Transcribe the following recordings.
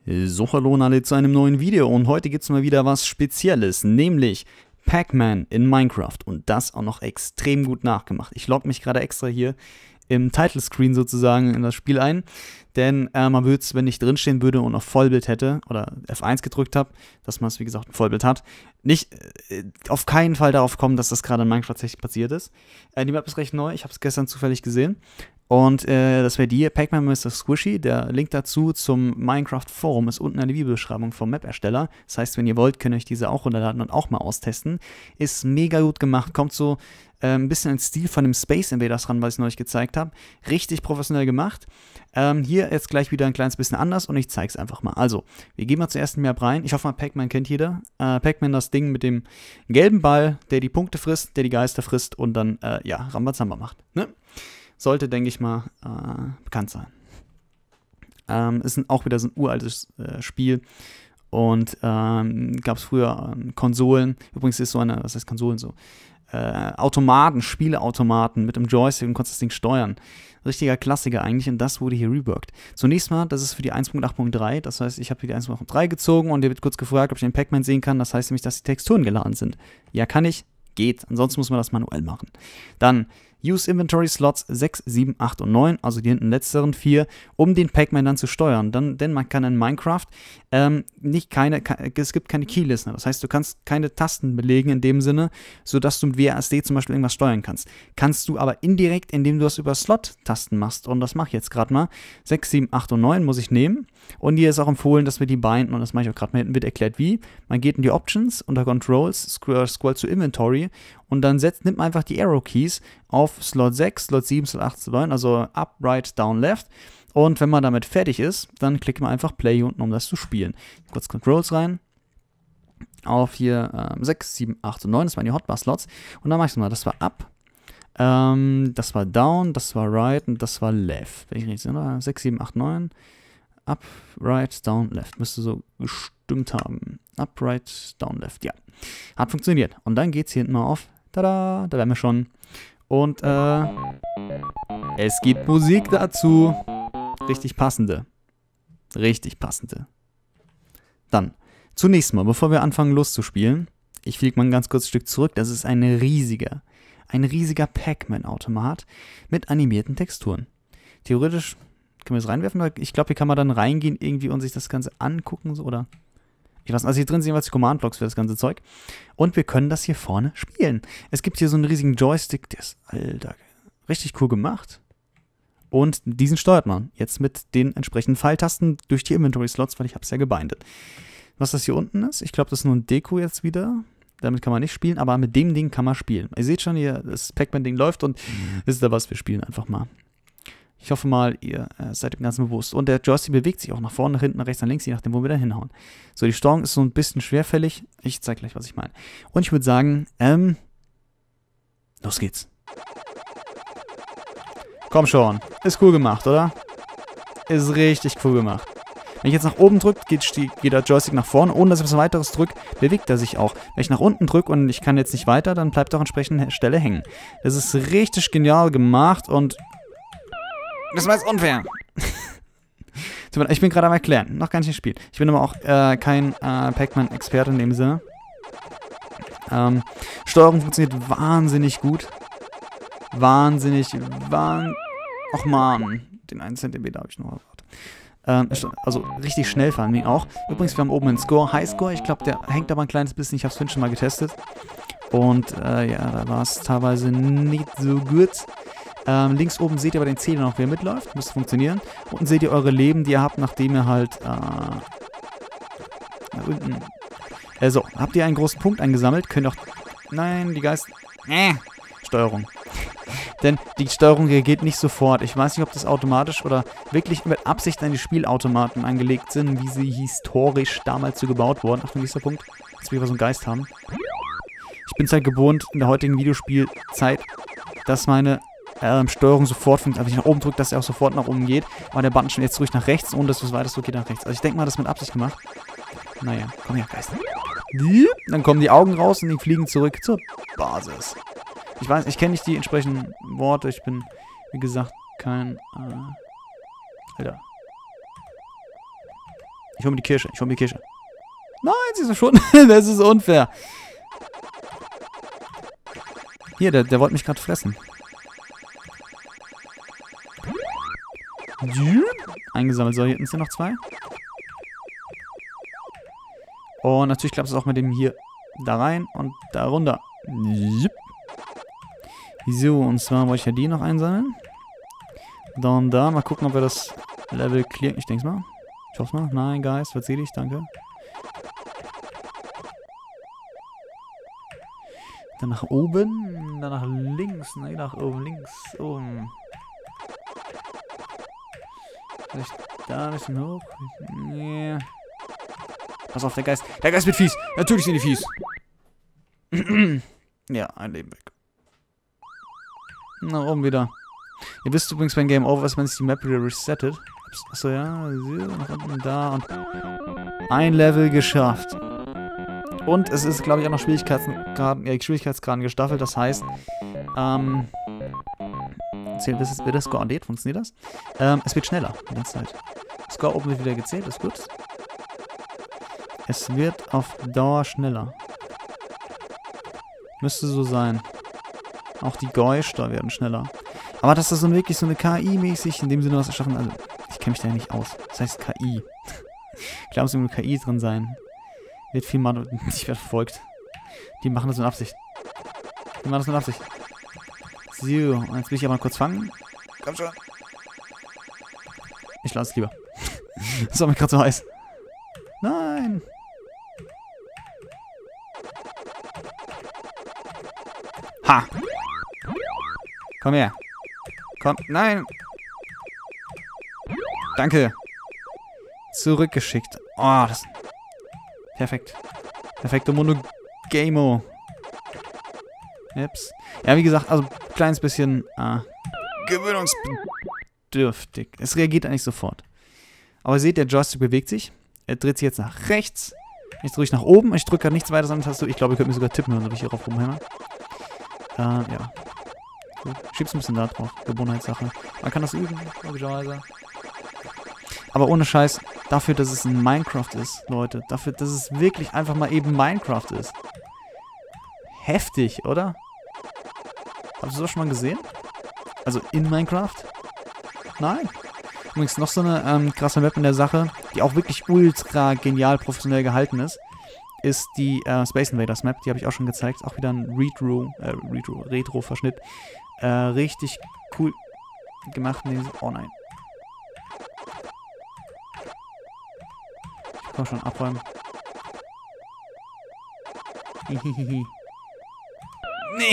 So, hallo und alle zu einem neuen Video und heute gibt es mal wieder was Spezielles, nämlich Pac-Man in Minecraft und das auch noch extrem gut nachgemacht. Ich logge mich gerade extra hier im Title Screen sozusagen in das Spiel ein, denn man würde es, wenn ich drinstehen würde und auf Vollbild hätte oder F1 gedrückt habe, dass man es wie gesagt ein Vollbild hat, nicht auf keinen Fall darauf kommen, dass das gerade in Minecraft tatsächlich passiert ist. Die Map ist recht neu, ich habe es gestern zufällig gesehen. Und das wäre die Pac-Man Mr. Squishy. Der Link dazu zum Minecraft Forum ist unten in der Videobeschreibung vom Map-Ersteller. Das heißt, wenn ihr wollt, könnt ihr euch diese auch runterladen und auch mal austesten. Ist mega gut gemacht, kommt so ein bisschen ins Stil von dem Space Invaders ran, was ich neulich gezeigt habe. Richtig professionell gemacht. Hier jetzt gleich wieder ein kleines bisschen anders und ich zeige es einfach mal. Also, wir gehen mal zuerst in die Map rein. Ich hoffe mal, Pac-Man kennt jeder. Pac-Man, das Ding mit dem gelben Ball, der die Punkte frisst, der die Geister frisst und dann, ja, Rambazamba macht. Ne? Sollte, denke ich mal, bekannt sein. Ist auch wieder so ein uraltes Spiel und gab es früher Konsolen. Übrigens ist so eine, was heißt Konsolen so? Automaten, Spieleautomaten mit dem Joystick und konntest das Ding steuern. Richtiger Klassiker eigentlich und das wurde hier reworked. Zunächst mal, das ist für die 1.8.3, das heißt, ich habe hier die 1.8.3 gezogen und der wird kurz gefragt, ob ich den Pac-Man sehen kann. Das heißt nämlich, dass die Texturen geladen sind. Ja, kann ich. Geht. Ansonsten muss man das manuell machen. Dann Use Inventory Slots 6, 7, 8 und 9, also die hinten letzteren 4, um den Pac-Man dann zu steuern. Denn man kann in Minecraft es gibt keine Keylisten. Das heißt, du kannst keine Tasten belegen in dem Sinne, sodass du mit WASD zum Beispiel irgendwas steuern kannst. Kannst du aber indirekt, indem du das über Slot-Tasten machst. Und das mache ich jetzt gerade mal. 6, 7, 8 und 9 muss ich nehmen. Und hier ist auch empfohlen, dass wir die binden. Und das mache ich auch gerade mal. Hinten wird erklärt, wie. Man geht in die Options, unter Controls, scrollt zu Inventory und dann nimmt man einfach die Arrow Keys auf Slot 6, Slot 7, Slot 8, Slot 9, also up, right, down, left. Und wenn man damit fertig ist, dann klickt man einfach Play unten, um das zu spielen. Kurz Controls rein. Auf hier 6, 7, 8 und 9, das waren die Hotbar-Slots. Und dann mache ich es mal, das war up, das war down, das war right und das war left. Wenn ich richtig sehe, 6, 7, 8, 9. Up, right, down, left. Müsste so gestimmt haben. Up, right, down, left. Ja. Hat funktioniert. Und dann geht es hier hinten mal auf. Tada, da wären wir schon. Und es gibt Musik dazu. Richtig passende. Richtig passende. Dann, zunächst mal, bevor wir anfangen loszuspielen, ich fliege mal ein ganz kurzes Stück zurück. Das ist ein riesiger Pac-Man-Automat mit animierten Texturen. Theoretisch können wir das reinwerfen? Ich glaube, hier kann man dann reingehen irgendwie und sich das Ganze angucken, so, oder? Ich weiß, also hier drin sind jeweils die Command-Blocks für das ganze Zeug. Und wir können das hier vorne spielen. Es gibt hier so einen riesigen Joystick, der ist, Alter, richtig cool gemacht. Und diesen steuert man jetzt mit den entsprechenden Pfeiltasten durch die Inventory-Slots, weil ich habe es ja gebindet. Was das hier unten ist, ich glaube, das ist nur ein Deko jetzt wieder. Damit kann man nicht spielen, aber mit dem Ding kann man spielen. Ihr seht schon hier, das Pac-Man-Ding läuft und wisst ihr was, wir spielen einfach mal. Ich hoffe mal, ihr seid dem Ganzen bewusst. Und der Joystick bewegt sich auch nach vorne, nach hinten, nach rechts, nach links, je nachdem, wo wir da hinhauen. So, die Steuerung ist so ein bisschen schwerfällig. Ich zeige gleich, was ich meine. Und ich würde sagen, los geht's. Komm schon. Ist cool gemacht, oder? Ist richtig cool gemacht. Wenn ich jetzt nach oben drücke, geht der Joystick nach vorne. Ohne dass ich was weiteres drücke, bewegt er sich auch. Wenn ich nach unten drücke und ich kann jetzt nicht weiter, dann bleibt er auch entsprechend an der Stelle hängen. Das ist richtig genial gemacht und das war jetzt unfair. Ich bin gerade am Erklären. Noch gar nicht gespielt. Ich bin aber auch kein Pac-Man-Experte in dem Sinne. Steuerung funktioniert wahnsinnig gut. Ach man, den 1 cm habe ich noch. Also richtig schnell fahren wir auch. Übrigens, wir haben oben einen Score, Highscore. Ich glaube, der hängt aber ein kleines bisschen. Ich habe es vorhin schon mal getestet. Und ja, da war es teilweise nicht so gut. Links oben seht ihr aber den Zähler noch, wer mitläuft. Müsste funktionieren. Unten seht ihr eure Leben, die ihr habt, nachdem ihr halt da unten. So, habt ihr einen großen Punkt eingesammelt? Könnt auch. Nein, die Geist. Steuerung. Denn die Steuerung reagiert nicht sofort. Ich weiß nicht, ob das automatisch oder wirklich mit Absicht an die Spielautomaten angelegt sind, wie sie historisch damals so gebaut wurden. Achtung, nächster Punkt. Jetzt will ich so einen Geist haben. Ich bin es halt gewohnt, in der heutigen Videospielzeit, dass meine Steuerung sofort funktioniert. Also wenn ich nach oben drücke, dass er auch sofort nach oben geht. Aber der Button schon jetzt ruhig nach rechts, ohne dass du es weiter so geht nach rechts. Also ich denke mal, das ist mit Absicht gemacht. Naja, komm her, Geist. Dann kommen die Augen raus und die fliegen zurück zur Basis. Ich weiß, ich kenne nicht die entsprechenden Worte. Ich bin, wie gesagt, kein... Alter. Ich hol mir die Kirsche. Ich hol mir die Kirsche. Nein, sie ist verschwunden. Das ist unfair. Hier, der wollte mich gerade fressen. Eingesammelt. So, hier hinten sind noch 2. Und natürlich klappt es auch mit dem hier da rein und da runter. So, und zwar wollte ich ja die noch einsammeln. Dann da. Mal gucken, ob wir das Level clearen. Ich denke mal. Ich hoffe mal. Nein, Geist, verzeih dich. Danke. Dann nach oben. Dann nach links. Nein, nach oben. Links. Oben. Vielleicht da ein bisschen hoch. Nee. Pass auf, der Geist. Der Geist wird fies. Natürlich sind die fies. Ja, ein Leben weg. Nach oben wieder. Ihr wisst übrigens beim Game Over, wenn sich die Map wieder resettet. Achso, ja. Nach unten, da und ein Level geschafft. Und es ist, glaube ich, auch noch Schwierigkeitsgraden gestaffelt. Das heißt, wird das Score addiert? Funktioniert das? Es wird schneller die ganze Zeit. Score oben wird wieder gezählt, ist gut. Es wird auf Dauer schneller. Müsste so sein. Auch die Geräusche werden schneller. Aber dass das so wirklich so eine KI-mäßig in dem Sinne was erschaffen, also ich kenne mich da ja nicht aus. Das heißt KI. Klar muss immer KI drin sein. Wird viel mal nicht verfolgt. Die machen das mit Absicht. Die machen das mit Absicht. So, und jetzt will ich aber mal kurz fangen. Komm schon. Ich lasse es lieber. Das war mir gerade so heiß. Nein. Ha. Komm her. Komm. Nein. Danke. Zurückgeschickt. Oh, das... Perfekt. Perfekto Monogamo. Ups. Ja, wie gesagt, also ein kleines bisschen gewöhnungsbedürftig. Es reagiert eigentlich sofort. Aber ihr seht, der Joystick bewegt sich. Er dreht sich jetzt nach rechts. Jetzt drücke ich nach oben. Ich drücke gerade nichts weiter an der Tastatur. Ich glaube, ihr könnt mir sogar tippen hören, wenn ich hier drauf rumhämmer. Ja. Gut. Schieb's ein bisschen da drauf. Gewohnheitssache. Man kann das üben, logischerweise. Aber ohne Scheiß, dafür, dass es ein Minecraft ist, Leute. Dafür, dass es wirklich einfach mal eben Minecraft ist. Heftig, oder? Habt ihr das schon mal gesehen? Also in Minecraft? Nein. Übrigens noch so eine krasse Map in der Sache, die auch wirklich ultra genial professionell gehalten ist die Space Invaders Map. Die habe ich auch schon gezeigt. Auch wieder ein Retro-Verschnitt. Richtig cool gemacht. Oh nein. Ich kann schon abräumen. Hihihi. Nee.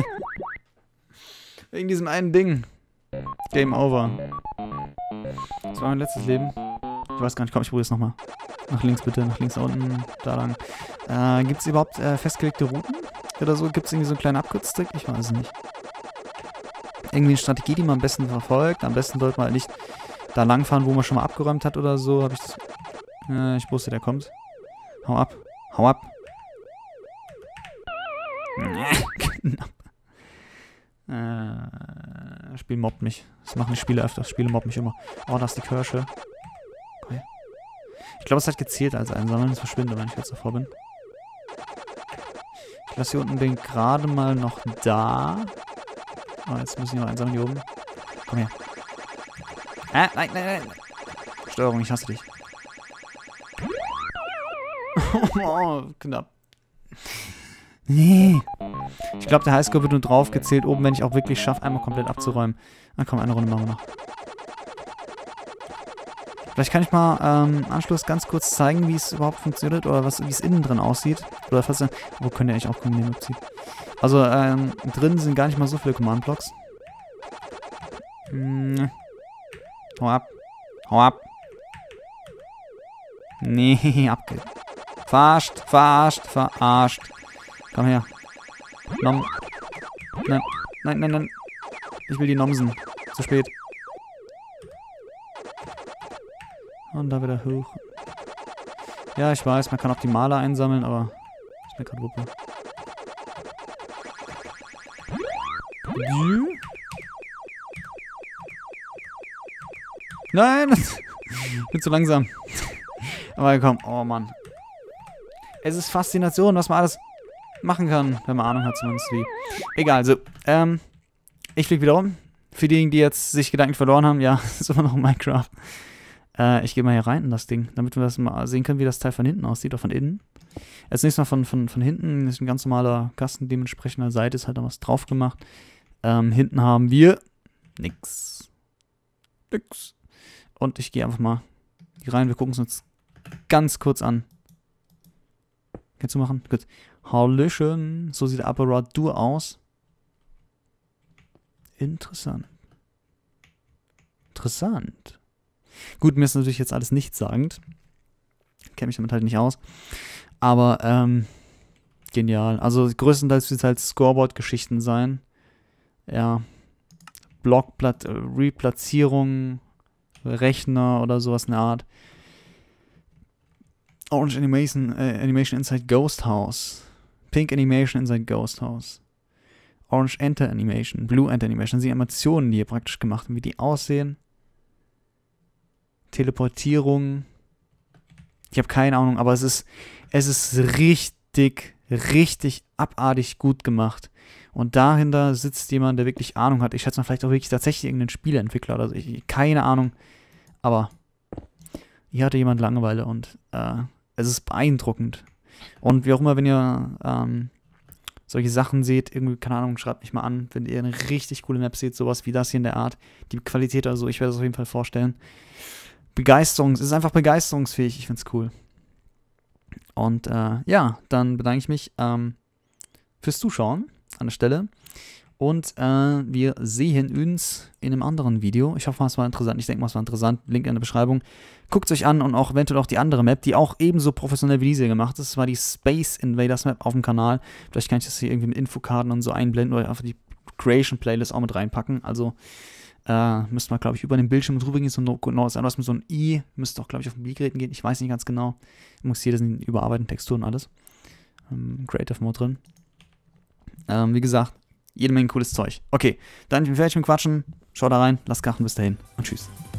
Wegen diesem einen Ding. Game over. Das war mein letztes Leben. Ich weiß gar nicht, komm, ich probiere es nochmal. Nach links bitte, nach links, da unten, da lang. Gibt es überhaupt festgelegte Routen? Oder so? Gibt es irgendwie so einen kleinen Abkürztrick? Ich weiß es nicht. Irgendwie eine Strategie, die man am besten verfolgt. Am besten sollte man halt nicht da langfahren, wo man schon mal abgeräumt hat oder so. Habe ich das... ich wusste, der kommt. Hau ab. Hau ab. Knapp. Spiel mobbt mich. Das machen die Spiele öfter. Spiele mobben mich immer. Oh, da ist die Kirsche. Okay. Ich glaube, es hat gezählt als Einsammeln. Es verschwindet, wenn ich jetzt davor bin. Ich lasse hier unten den gerade mal noch da. Oh, jetzt müssen wir noch einsammeln hier oben. Komm her. Nein, nein, nein. Steuerung, ich hasse dich. Oh, knapp. Nee. Ich glaube, der Highscore wird nur drauf gezählt, oben, wenn ich auch wirklich schaffe, einmal komplett abzuräumen. Na komm, eine Runde machen wir noch. Vielleicht kann ich mal im Anschluss ganz kurz zeigen, wie es überhaupt funktioniert oder wie es innen drin aussieht. Oder falls wo könnt ihr eigentlich auch kombinieren? Also, drin sind gar nicht mal so viele Command-Blocks. Hau ab. Hau ab. Nee, abge... Verarscht, verarscht, verarscht. Komm her. Nom. Nein, nein, nein, nein. Ich will die Nomsen. Zu spät. Und da wieder hoch. Ja, ich weiß, man kann auch die Maler einsammeln, aber ist mir gerade Wuppe. Nein! Ich bin zu langsam. Aber komm, oh Mann. Es ist Faszination, was man alles machen kann, wenn man Ahnung hat zumindest wie. Egal, also, ich fliege wieder um. Für diejenigen, die jetzt sich Gedanken verloren haben, ja, ist immer noch Minecraft. Ich gehe mal hier rein in das Ding, damit wir das mal sehen können, wie das Teil von hinten aussieht, oder von innen. Als nächstes mal von hinten ist ein ganz normaler Kasten, dementsprechend an der Seite ist halt noch was drauf gemacht. Hinten haben wir nix. Nix. Und ich gehe einfach mal hier rein, wir gucken es uns ganz kurz an. Kannst du machen? Gut. Hallöchen. So sieht der Apparatur aus. Interessant. Interessant. Gut, mir ist natürlich jetzt alles nichtssagend. Kenne mich damit halt nicht aus. Aber, genial. Also, größtenteils wird es halt Scoreboard-Geschichten sein. Ja. Blockblatt, Replatzierung, Rechner oder sowas in der Art. Orange Animation inside Ghost House. Pink Animation inside Ghost House. Orange Enter Animation, Blue Enter Animation. Das sind die Animationen, die hier praktisch gemacht haben, wie die aussehen. Teleportierung. Ich habe keine Ahnung, aber es ist richtig, richtig abartig gut gemacht. Und dahinter sitzt jemand, der wirklich Ahnung hat. Ich schätze mal vielleicht auch wirklich tatsächlich irgendeinen Spieleentwickler oder so. Keine Ahnung. Aber hier hatte jemand Langeweile und es ist beeindruckend. Und wie auch immer, wenn ihr solche Sachen seht, irgendwie, keine Ahnung, schreibt mich mal an, wenn ihr eine richtig coole Map seht, sowas wie das hier in der Art, die Qualität oder so, ich werde das auf jeden Fall vorstellen. Es ist einfach begeisterungsfähig, ich finde es cool. Und ja, dann bedanke ich mich fürs Zuschauen an der Stelle. Und wir sehen uns in einem anderen Video. Ich hoffe, es war interessant. Ich denke mal, es war interessant. Link in der Beschreibung. Guckt es euch an und auch eventuell auch die andere Map, die auch ebenso professionell wie diese gemacht ist. Das war die Space Invaders Map auf dem Kanal. Vielleicht kann ich das hier irgendwie mit Infokarten und so einblenden oder einfach die Creation Playlist auch mit reinpacken. Also müsste man, glaube ich, über den Bildschirm drüber gehen. So was mit so einem I. Müsste auch, glaube ich, auf Mobilgeräten gehen. Ich weiß nicht ganz genau. Ich muss hier das überarbeiten, Texturen und alles. Creative Mode drin. Wie gesagt, jede Menge cooles Zeug. Okay, dann bin ich fertig mit Quatschen. Schaut da rein, lasst krachen, bis dahin und tschüss.